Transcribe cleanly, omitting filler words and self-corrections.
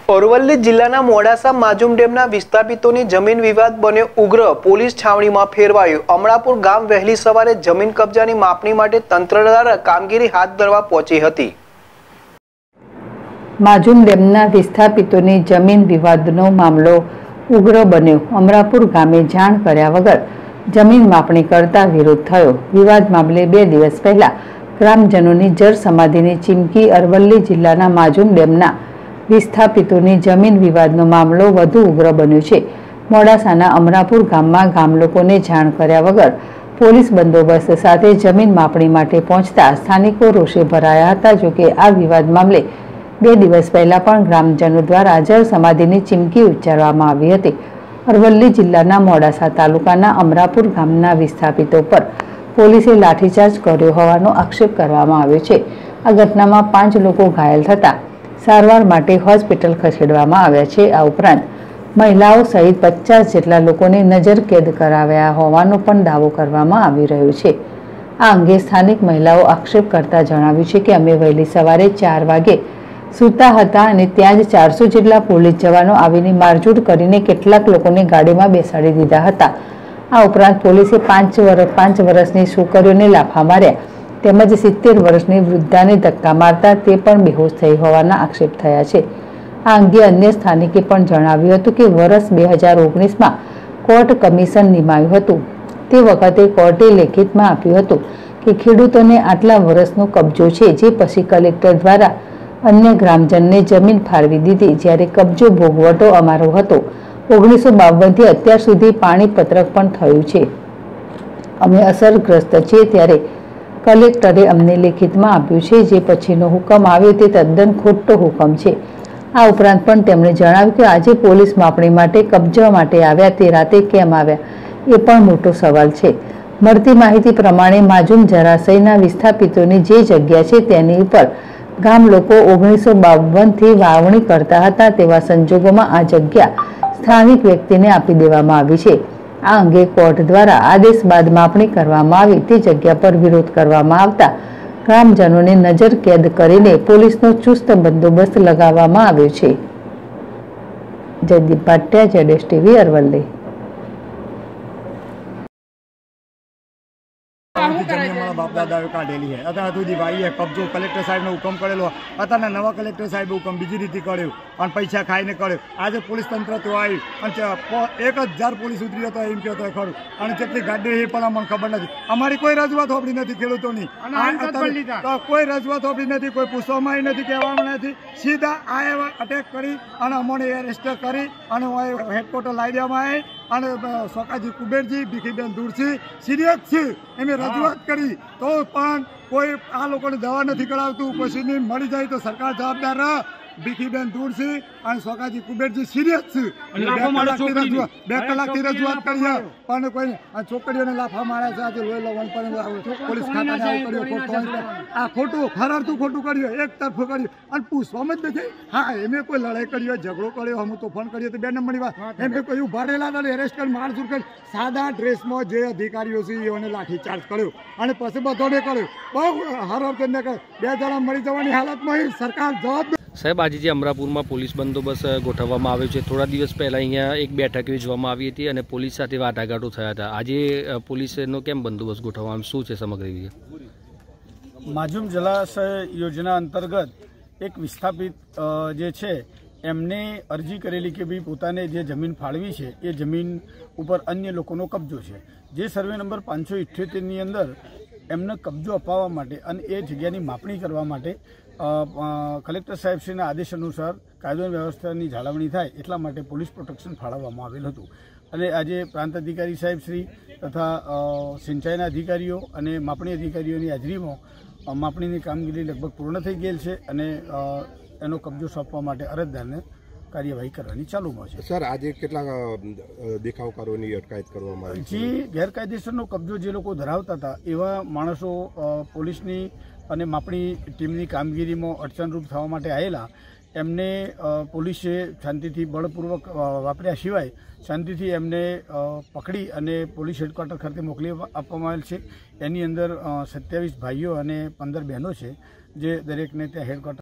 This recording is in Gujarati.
અરવલ્લી જિલ્લાના મોડાસા માજુમ ડેમના વિસ્થાપિતોની જમીન વિવાદ બન્યો ઉગ્ર। પોલીસ છાવણીમાં ફેરવાયું। અમરાપુર ગામ વહેલી સવારે જમીન કબજાની માપણી માટે તંત્ર દ્વારા કામગીરી હાથ ધરવા પહોંચી હતી। માજુમ ડેમના વિસ્થાપિતોની જમીન વિવાદનો મામલો ઉગ્ર બન્યો। અમરાપુર ગામે જાણ કર્યા વગર જમીન માપણી કરતા વિરોધ થયો। વિવાદ મામલે 2 દિવસ પહેલા ગ્રામજનોની જળ સમાધિની ચીમકી। અરવલ્લી જિલ્લાના માજુમ ડેમના વિસ્થાપિતોની જમીન વિવાદનો મામલો વધુ ઉગ્ર બન્યો છે। મોડાસાના અમરાપુર ગામમાં ગામ લોકોને જાણ કર્યા વગર પોલીસ બંદોબસ્ત સાથે જમીન માપણી માટે પહોંચતા સ્થાનિકો રોષે ભરાયા હતા। જોકે આ વિવાદ મામલે 2 દિવસ પહેલા પણ ગ્રામજનો દ્વારા જળ સમાધિની ચીમકી ઉચ્ચારવામાં આવી હતી। અરવલ્લી જિલ્લાના મોડાસા તાલુકાના અમરાપુર ગામના વિસ્થાપિતો પર પોલીસે લાઠીચાર્જ કર્યો હોવાનો આક્ષેપ કરવામાં આવ્યો છે। આ ઘટનામાં 5 લોકો ઘાયલ થતા સારવાર માટે હોસ્પિટલ ખસેડવામાં આવ્યા છે। આ ઉપરાંત મહિલાઓ સહિત 50 જેટલા લોકોને નજરકેદ કરાવ્યા હોવાનો પણ દાવો કરવામાં આવી રહ્યો છે। આ અંગે સ્થાનિક મહિલાઓ આક્ષેપ કરતા જણાવ્યું છે કે અમે વહેલી સવારે 4 વાગે સૂતા હતા અને ત્યાં જ 400 જેટલા પોલીસ જવાનો આવીને મારઝૂડ કરીને કેટલાક લોકોને ગાડીમાં બેસાડી દીધા હતા। આ ઉપરાંત પોલીસે 5 વર્ષની છોકરીઓને લાફા માર્યા તેમજ 70 વર્ષની વૃદ્ધાને ધક્કા મારતા તે પણ બેહોશ થઈ હોવાના આક્ષેપ થયા છે। આ અંગે અન્ય સ્થાનિકે પણ જણાવ્યું હતું કે વર્ષ 2019માં કોર્ટ કમિશન નિમાયું હતું। તે વખતે કોર્ટે લેખિતમાં આપ્યું હતું કે ખેડૂતોને આટલા વર્ષનો કબજો છે, જે પછી કલેક્ટર દ્વારા અન્ય ગ્રામજનને જમીન ફાળવી દીધી। જ્યારે કબજો ભોગવટો અમારો હતો। 1952થી અત્યાર સુધી પાણી પત્રક પણ થયું છે। અમે અસરગ્રસ્ત છીએ ત્યારે કલેક્ટરે અમને લેખિતમાં આપ્યું છે, જે પછીનો હુકમ આવ્યો તે તદ્દન ખોટો હુકમ છે। આ ઉપરાંત પણ તેમણે જણાવ્યું કે આજે પોલીસ માપણી માટે કબજા માટે આવ્યા તે રાતે કેમ આવ્યા એ પણ મોટો સવાલ છે। મળતી માહિતી પ્રમાણે માજુમ જળાશયના વિસ્થાપિતોની જે જગ્યા છે તેની ઉપર ગામ લોકો 1952થી વાવણી કરતા હતા। તેવા સંજોગોમાં આ જગ્યા સ્થાનિક વ્યક્તિને આપી દેવામાં આવી છે। આ અંગે કોર્ટ દ્વારા આદેશ બાદ માપણી કરવામાં આવી તે જગ્યા પર વિરોધ કરવામાં આવતા ગ્રામજનોને નજરકેદ કરીને પોલીસનો ચુસ્ત બંદોબસ્ત લગાવવામાં આવ્યો છે। જયદીપ ભાટિયા, જેડેશ ટીવી, અરવલ્લી। बाप दादा काढ़ेली है अत्यार सुधी भाई है कब्जो कलेक्टर साहेब ने हुकम करेलो। अत्यार नवा कलेक्टर साहेब हुकम बीजी रीति कर्यो और पैसा खाई कर्यो। आज पुलिस तंत्र तो आई 1000 पुलिस उतरी तो एम कहते खरू और जेटली गाड़ी पण अमने खबर नहीं। अमारी कोई रजूआत होपड़ी नहीं खेडूतोनी, कोई रजूआत होपड़ी नहीं, कोई पूछवामां नहीं, कहेवामां नहीं। सीधा आया अटेक करी और अमने एरेस्ट करी और हेडक्वार्टर लाई देवामां आवी અને સોકાજી કુબેરજી ભીખીબેન દુરસી સિરિયસ છે એમે રજૂઆત કરી તો પણ કોઈ આ લોકોને દવા નથી કરાવતું। પછીની મળી જાય તો સરકાર જવાબદાર રહે। ભીખીબેન દુરસી અને સોકાજી કુબેરજી સિરિયસ છે। 2 કલાકથી રજૂઆત કરી પણ કોઈ છોકરીઓને લાફા માર્યા છે। આજે લોહી લવણ પણ પોલીસ ખાતાને આવું કર્યું। આ ખોટું ખરારતું ખોટું કર્યું, એક તરફ કર્યું અને પૂછવામાં જ નથી। હા એમે કોઈ લડાઈ કરી હોય, ઝઘડો કર્યો, હમ તોફાન કર્યો તો 2 નંબરની વાત। એમે કોઈ ઉભારેલા હતા એરેસ્ટ કરી મારઝૂડ કરી સાદા ડ્રેસમાં જે અધિકારીઓ છે એઓને લાઠીચાર્જ કર્યો અને પછી બધોને કર્યો। બહુ હરાર કરીને કર્યો। 2 જણા મરી જવાની હાલતમાં સરકાર જવાબદાર। સાહેબ, આજે જે અમરાપુરમાં પોલીસ બંદોબસ્ત ગોઠવવામાં આવ્યો છે, થોડા દિવસ પહેલા અહીંયા એક બેઠક યોજવામાં આવી હતી અને પોલીસ સાથે વાટાઘાટો થયા હતા। આજે પોલીસનો કેમ બંદોબસ્ત ગોઠવવામાં, શું છે સમગ્ર વિશે? માજુમ જલાશય યોજના અંતર્ગત એક વિસ્થાપિત જે છે એમને અરજી કરેલી કે ભાઈ પોતાને જે જમીન ફાળવી છે એ જમીન ઉપર અન્ય લોકોનો કબજો છે। જે સર્વે નંબર 578ની અંદર એમને કબજો અપાવવા માટે અને એ જગ્યાની માપણી કરવા માટે કલેક્ટર સાહેબશ્રીના આદેશ અનુસાર કાયદો વ્યવસ્થાની જાળવણી થાય એટલા માટે પોલીસ પ્રોટેક્શન ફાળવવામાં આવેલ હતું। અને આજે પ્રાંત અધિકારી સાહેબશ્રી તથા સિંચાઈના અધિકારીઓ અને માપણી અધિકારીઓની હાજરીમાં માપણીની કામગીરી લગભગ પૂર્ણ થઈ ગયેલ છે અને એનો કબજો સોંપવા માટે અરજદારને કાર્યવાહી કરવાની ચાલુમાં છે। સર, આજે કેટલા દેખાવકારોની અટકાયત કરવામાં આવી? જે ગેરકાયદેસરનો કબજો જે લોકો ધરાવતા હતા એવા માણસો પોલીસની અને માપણી ટીમની કામગીરીમાં અડચણરૂપ થવા માટે આવેલા એમને પોલીસે શાંતિથી બળપૂર્વક વાપર્યા સિવાય શાંતિથી એમને પકડી અને પોલીસ હેડક્વાર્ટર ખાતે મોકલી આપવામાં આવેલ છે। એની અંદર 27 ભાઈઓ અને 15 બહેનો છે, જે દરેકને ત્યાં હેડક્વાર્ટર